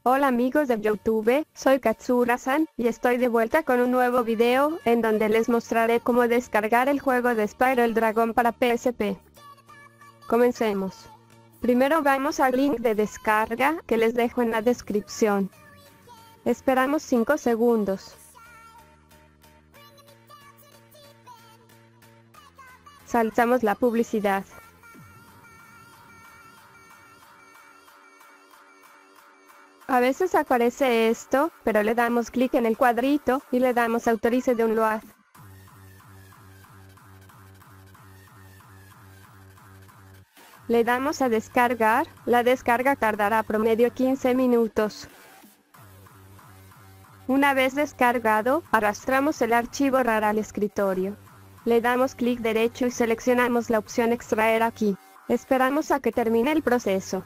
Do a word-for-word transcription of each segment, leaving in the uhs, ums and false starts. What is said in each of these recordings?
Hola amigos de YouTube, soy Katsura-san, y estoy de vuelta con un nuevo video, en donde les mostraré cómo descargar el juego de Spyro el Dragón para P S P. Comencemos. Primero vamos al link de descarga, que les dejo en la descripción. Esperamos cinco segundos. Saltamos la publicidad. A veces aparece esto, pero le damos clic en el cuadrito, y le damos autorice download. Le damos a descargar, la descarga tardará promedio quince minutos. Una vez descargado, arrastramos el archivo RAR al escritorio. Le damos clic derecho y seleccionamos la opción extraer aquí. Esperamos a que termine el proceso.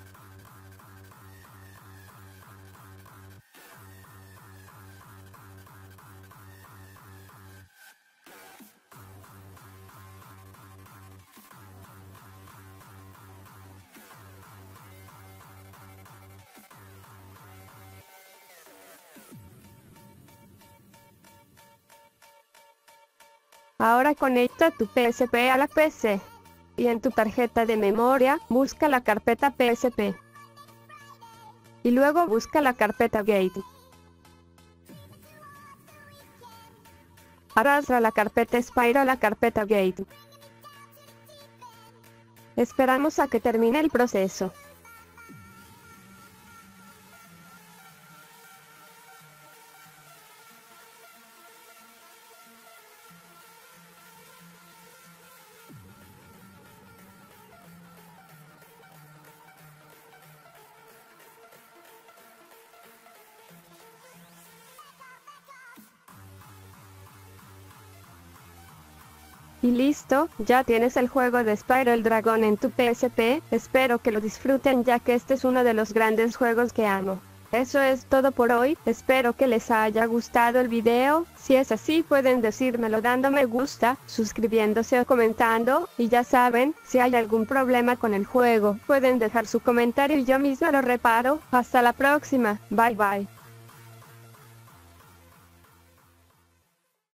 Ahora conecta tu P S P a la P C. Y en tu tarjeta de memoria, busca la carpeta P S P. Y luego busca la carpeta Gate. Arrastra la carpeta Spyro a la carpeta Gate. Esperamos a que termine el proceso. Y listo, ya tienes el juego de Spyro el Dragón en tu P S P, espero que lo disfruten ya que este es uno de los grandes juegos que amo. Eso es todo por hoy, espero que les haya gustado el video, si es así pueden decírmelo dando me gusta, suscribiéndose o comentando, y ya saben, si hay algún problema con el juego, pueden dejar su comentario y yo mismo lo reparo. Hasta la próxima, bye bye.